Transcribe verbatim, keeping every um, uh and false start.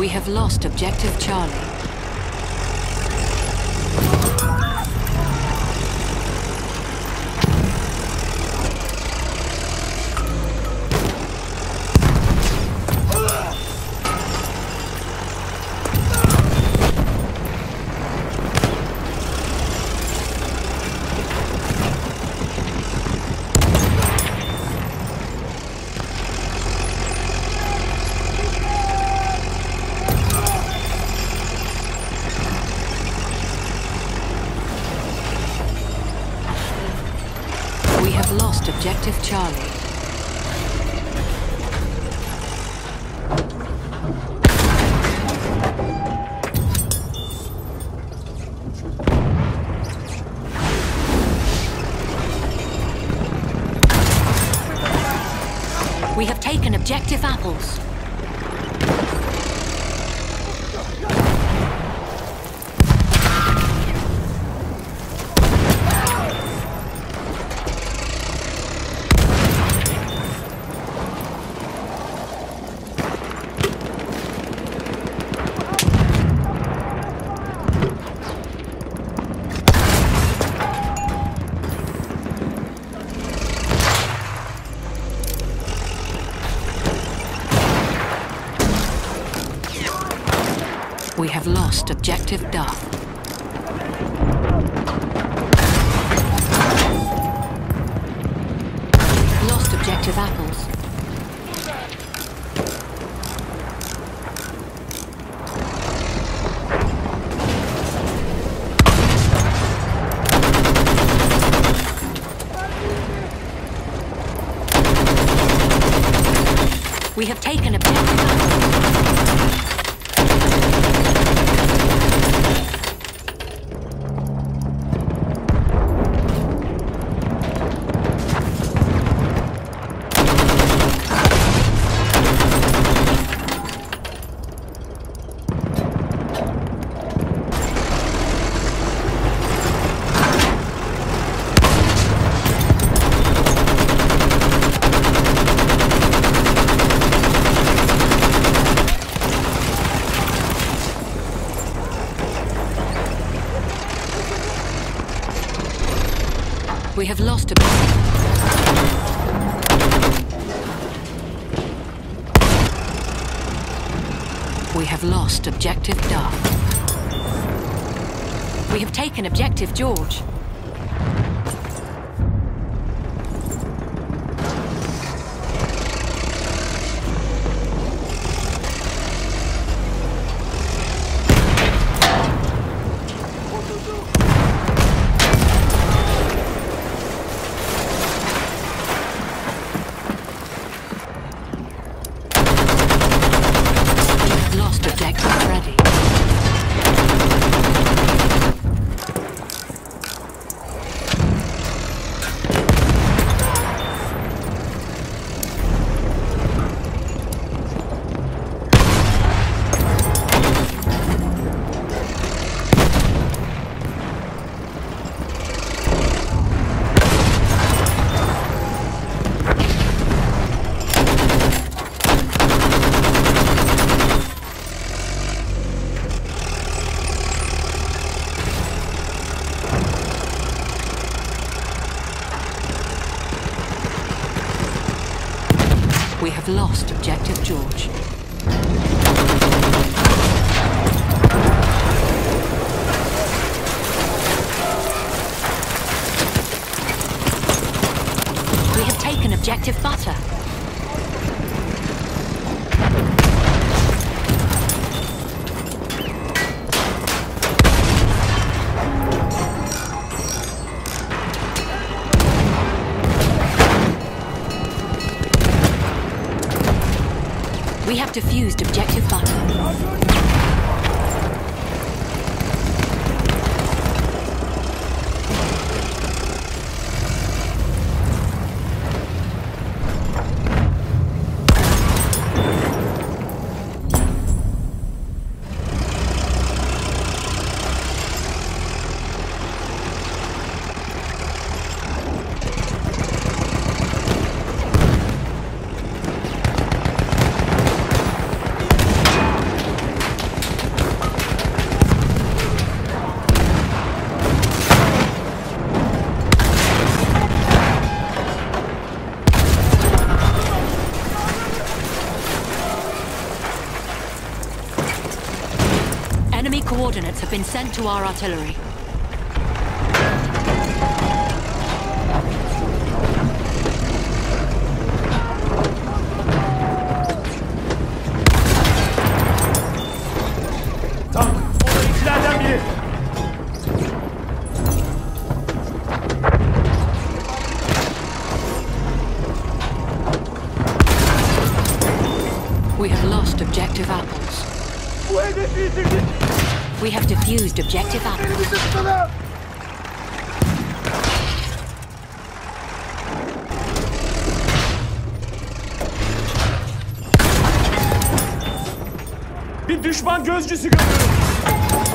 We have lost objective Charlie. Lost objective Charlie. We have taken objective apples. We have lost objective Duff. Lost objective apples. We have taken objective apples. We have lost a bit. We have lost objective Duff. We have taken objective George. We have lost objective George. We have taken objective Butter. We have defused objective Butter. coordinates have been sent to our artillery. Tank, onlarınkilerden biri. We have lost objective apples. Bu hedefi yitirdik. We have defused objective apples. Elimizi tutalım. Bir düşman gözcüsü görüyorum.